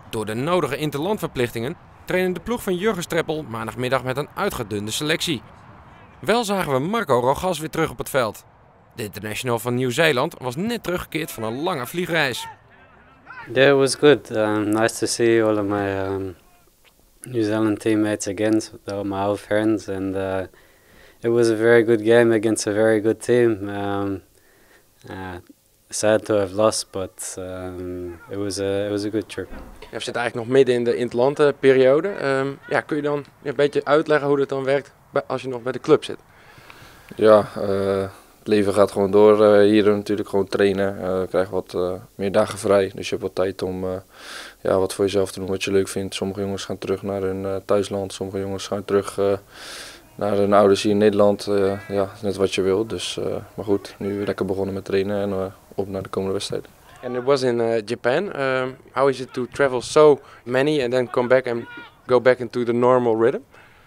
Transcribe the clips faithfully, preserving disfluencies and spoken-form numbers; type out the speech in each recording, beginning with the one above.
Door de nodige interlandverplichtingen trainen de ploeg van Jurgen Streppel maandagmiddag met een uitgedunde selectie. Wel zagen we Marco Rojas weer terug op het veld. De international van Nieuw-Zeeland was net teruggekeerd van een lange vliegreis. Yeah, it was good. Um, nice to see all of my um, New Zealand teammates again, all my old friends, and uh, it was a very good game against a very good team. Um, uh, sad to have lost, but um, it was a it was a good trip. Ja, we zitten eigenlijk nog midden in de interlandperiode. Um, ja, kun je dan een beetje uitleggen hoe dat dan werkt als je nog bij de club zit? Ja, uh, het leven gaat gewoon door. Uh, hier natuurlijk gewoon trainen. Uh, je krijgt wat uh, meer dagen vrij. Dus je hebt wat tijd om uh, ja, wat voor jezelf te doen wat je leuk vindt. Sommige jongens gaan terug naar hun uh, thuisland. Sommige jongens gaan terug uh, naar hun ouders hier in Nederland. Uh, ja, net wat je wil. Dus, uh, maar goed, nu lekker begonnen met trainen en uh, op naar de komende wedstrijd. And it was in uh, Japan. Um, how is it to travel so many and then come back and go back into the normal rhythm?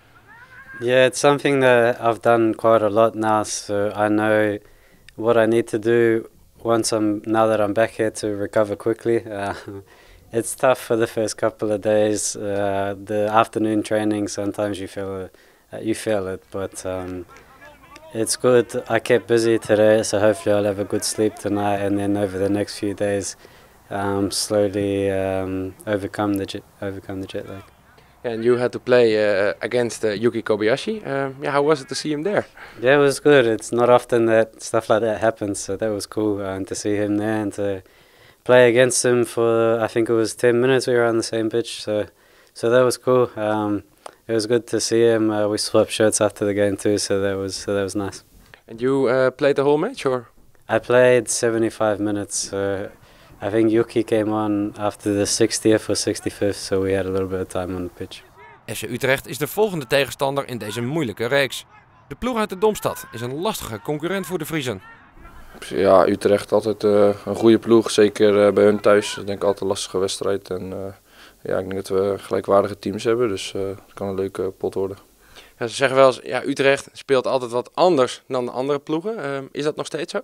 Yeah, it's something that I've done quite a lot now, so I know what I need to do once I'm now that I'm back here to recover quickly. Uh, it's tough for the first couple of days. Uh, the afternoon training, sometimes you feel uh, you feel it, but um, it's good. I kept busy today, so hopefully I'll have a good sleep tonight, and then over the next few days, um, slowly um, overcome the jet, overcome the jet lag. And you had to play uh, against uh, Yuki Kobayashi. Uh, yeah, how was it to see him there? Yeah, it was good. It's not often that stuff like that happens, so that was cool. Uh, and to see him there and to play against him for, I think it was ten minutes, we were on the same pitch, so so that was cool. Um, it was good to see him. Uh, we swapped shirts after the game too, so that was so that was nice. And you uh, played the whole match, or? I played seventy-five minutes. Uh, I think Yuki came on after the sixtieth or sixty-fifth, so we had a little bit of time on the pitch. F C Utrecht is de volgende tegenstander in deze moeilijke reeks. De ploeg uit de Domstad is een lastige concurrent voor de Friezen. Ja, Utrecht altijd uh, een goede ploeg, zeker uh, bij hun thuis. Ik denk altijd een lastige wedstrijd. En, uh, ja, ik denk dat we gelijkwaardige teams hebben, dus uh, het kan een leuke pot worden. Ja, ze zeggen wel eens, ja, Utrecht speelt altijd wat anders dan de andere ploegen. Uh, is dat nog steeds zo?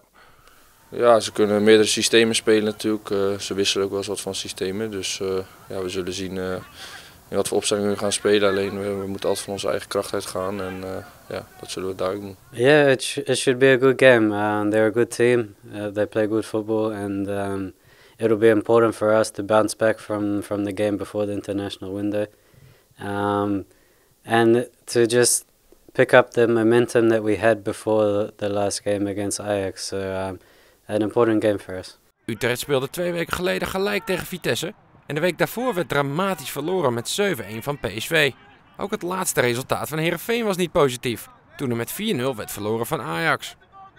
Ja, ze kunnen meerdere systemen spelen natuurlijk. Uh, ze wisselen ook wel eens wat van systemen. Dus uh, ja, we zullen zien uh, in wat voor opstellingen we gaan spelen. Alleen we, we moeten altijd van onze eigen kracht uitgaan. En uh, ja, dat zullen we duidelijk doen. Yeah, it, sh it should be a good game. Uh, they're a good team. Uh, they play good football. And um, it'll be important for us to bounce back from, from the game before the international window. Um, and to just pick up the momentum that we had before the last game against Ajax. So, um, an important game for us. Utrecht speelde twee weken geleden gelijk tegen Vitesse en de week daarvoor werd dramatisch verloren met zeven-een van P S V. Ook het laatste resultaat van Heerenveen was niet positief, toen er met vier nul werd verloren van Ajax.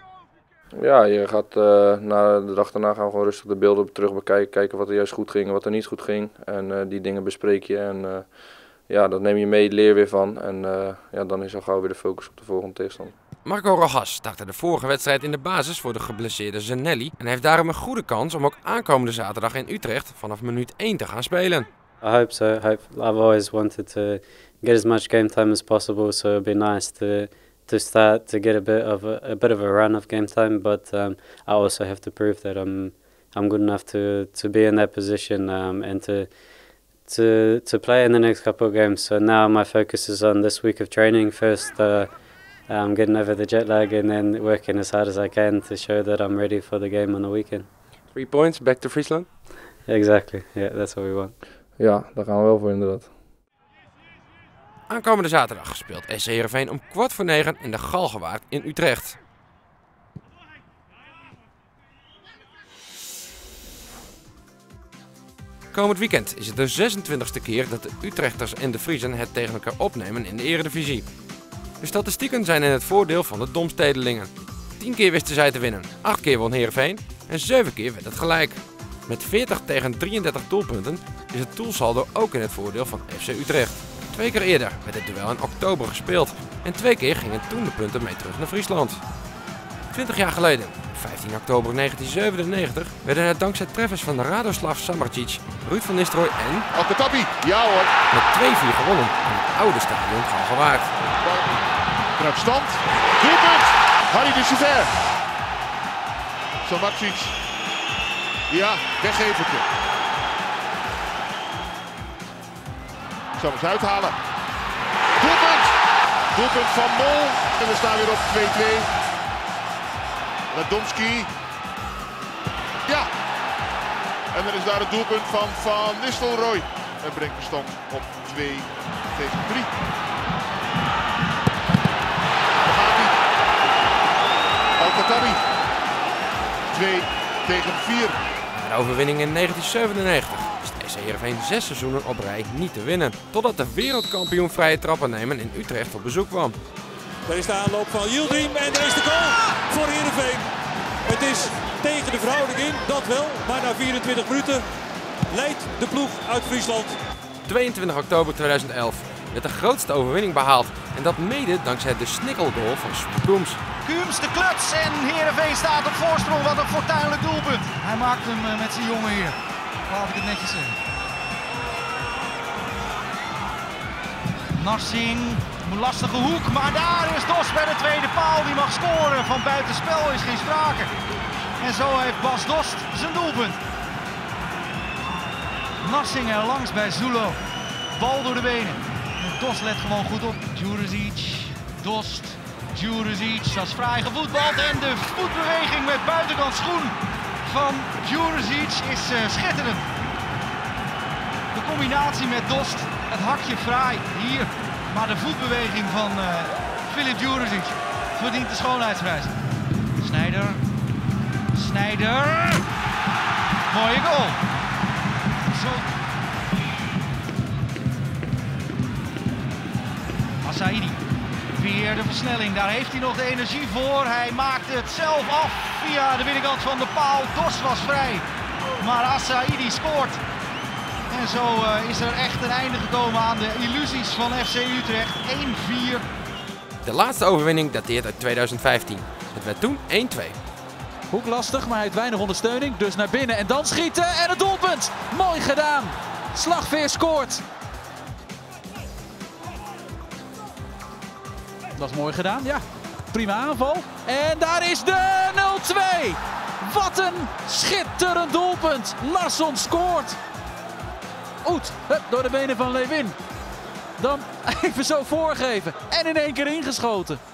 Ja, je gaat uh, na de dag daarna gaan we gewoon rustig de beelden terug bekijken, kijken wat er juist goed ging en wat er niet goed ging. En uh, die dingen bespreek je en uh, ja, dat neem je mee, leer weer van. En uh, ja, dan is al gauw weer de focus op de volgende tegenstander. Marco Rojas startte de vorige wedstrijd in de basis voor de geblesseerde Zanelli en heeft daarom een goede kans om ook aankomende zaterdag in Utrecht vanaf minuut één te gaan spelen. I hope so. I hope, I've always wanted to get as much game time as possible, so it'd be nice to to start to get a bit of a, a bit of a run of game time. But um, I also have to prove that I'm I'm good enough to to be in that position um, and to to to play in the next couple of games. So now my focus is on this week of training first. Uh, Um, getting over the jet lag and then working as hard as I can to show that I'm ready for the game on the weekend. Three points, back to Friesland? Exactly, yeah, that's what we want. Ja, daar gaan we wel voor inderdaad. Aankomende zaterdag speelt S C Heerenveen om kwart voor negen in de Galgenwaard in Utrecht. Komend weekend is het de zesentwintigste keer dat de Utrechters en de Friezen het tegen elkaar opnemen in de Eredivisie. De statistieken zijn in het voordeel van de Domstedelingen. tien keer wisten zij te winnen, acht keer won Heerenveen en zeven keer werd het gelijk. Met veertig tegen drieëndertig doelpunten is het doelsaldo ook in het voordeel van F C Utrecht. Twee keer eerder werd het duel in oktober gespeeld en twee keer gingen toen de punten mee terug naar Friesland. twintig jaar geleden, vijftien oktober negentien zevenennegentig, werden het dankzij treffers van Radoslav Samardžić, Ruud van Nistelrooy en Alkatabi, ja hoor. met twee vier gewonnen in het oude stadion Galgenwaard. Vanuit stand. Doelpunt. Harry de Souver. Samardžić. Ja, weggevertje. Ik zal hem eens uithalen. Doelpunt! Doelpunt van Mol. En we staan weer op twee-twee. Radomski. Ja. En dan is daar het doelpunt van Van Nistelrooy. En brengt de stand op twee tegen drie. Daar gaat hij. El Khattabi. twee tegen vier. De overwinning in negentien zevenennegentig is T C Heerenveen zes seizoenen op rij niet te winnen. Totdat de wereldkampioen vrije trappen nemen in Utrecht op bezoek kwam. Daar is de aanloop van Yildirim en daar is de goal voor Heerenveen. Het is tegen de verhouding in, dat wel. Maar na vierentwintig minuten leidt de ploeg uit Friesland. tweeëntwintig oktober tweeduizend elf werd de grootste overwinning behaald. En dat mede dankzij de snikkelgoal van Sven Koems. Kuums de kluts en Heerenveen staat op voorsprong. Wat een fortuinlijk doelpunt. Hij maakt hem met zijn jongen hier. Laat ik het netjes zeggen. Narsing, een lastige hoek, maar daar is Dos bij de tweede paal. Die mag scoren. Van buitenspel is geen sprake. En zo heeft Bas Dost zijn doelpunt. Narsing er langs bij Zulo. Bal door de benen. Dost let gewoon goed op. Djuricic, Dost, Djuricic, dat is fraai gevoetbald. En de voetbeweging met buitenkant schoen van Djuricic is uh, schitterend. De combinatie met Dost, het hakje fraai hier. Maar de voetbeweging van uh, Filip Djuricic verdient de schoonheidsprijs. Snijder, Snijder, mooie goal. Zo. Assaidi, weer de versnelling, daar heeft hij nog de energie voor. Hij maakt het zelf af via de binnenkant van de paal. Dos was vrij, maar Assaidi scoort. En zo uh, is er echt een einde gekomen aan de illusies van F C Utrecht. één vier. De laatste overwinning dateert uit tweeduizend vijftien. Het werd toen één twee. Hoek lastig, maar hij heeft weinig ondersteuning. Dus naar binnen en dan schieten en het doelpunt. Mooi gedaan. Slagveer scoort. Dat is mooi gedaan, ja. Prima aanval. En daar is de nul twee. Wat een schitterend doelpunt. Larsson scoort. Oet, hup, door de benen van Lewin. Dan even zo voorgeven en in één keer ingeschoten.